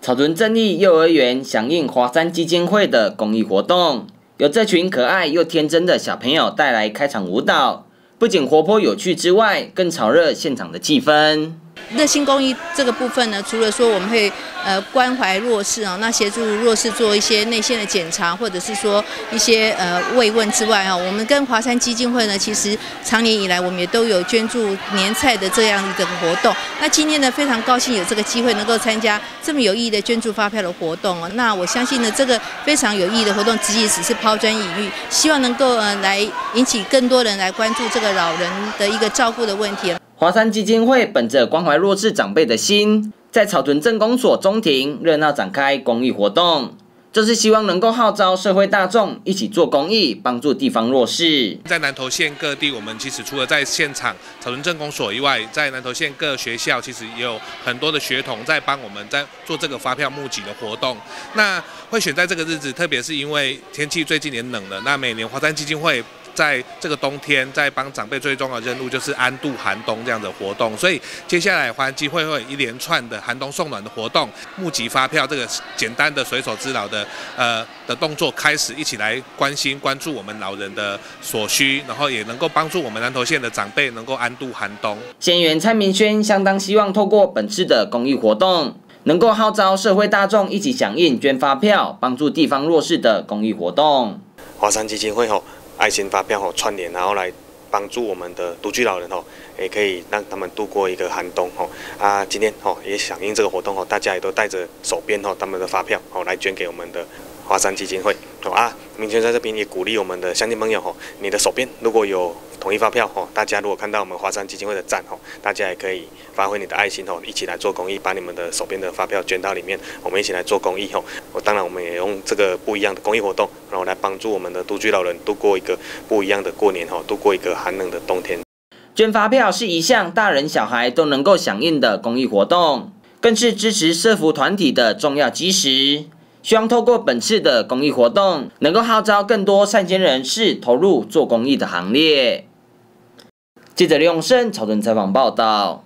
草屯正义幼儿园响应华山基金会的公益活动，由这群可爱又天真的小朋友带来开场舞蹈，不仅活泼有趣之外，更炒热现场的气氛。 热心公益这个部分呢，除了说我们会关怀弱势啊，那协助弱势做一些内线的检查，或者是说一些慰问之外啊，我们跟华山基金会呢，其实长年以来我们也都有捐助年菜的这样一个活动。那今天呢，非常高兴有这个机会能够参加这么有意义的捐助发票的活动哦。那我相信呢，这个非常有意义的活动，只是抛砖引玉，希望能够来引起更多人来关注这个老人的一个照顾的问题。 华山基金会本着关怀弱势长辈的心，在草屯镇公所中庭热闹展开公益活动，就是希望能够号召社会大众一起做公益，帮助地方弱势。 在南投县各地，我们其实除了在现场草屯镇公所以外，在南投县各学校，其实也有很多的学童在帮我们在做这个发票募集的活动。那会选在这个日子，特别是因为天气最近也冷了，那每年华山基金会在这个冬天，在帮长辈最重要的任务就是安度寒冬这样的活动，所以接下来华山基金会会有一连串的寒冬送暖的活动，募集发票这个简单的随手之劳的动作开始，一起来关注我们老人的所需，然后也能够帮助我们南投县的长辈能够安度寒冬。 县议员蔡明轩相当希望透过本次的公益活动，能够号召社会大众一起响应捐发票，帮助地方弱势的公益活动。 华山基金会爱心发票串联，然后来帮助我们的独居老人也可以让他们度过一个寒冬今天也响应这个活动大家也都带着手边他们的发票来捐给我们的华山基金会明轩在这边也鼓励我们的乡亲朋友你的手边如果有统一发票大家如果看到我们华山基金会的站大家也可以发挥你的爱心一起来做公益，把你们的手边的发票捐到里面，我们一起来做公益当然我们也用这个不一样的公益活动，然后来帮助我们的独居老人度过一个不一样的过年度过一个寒冷的冬天。 捐发票是一项大人小孩都能够响应的公益活动，更是支持社福团体的重要基石。希望透过本次的公益活动，能够号召更多善心人士投入做公益的行列。记者李永胜草屯采访报道。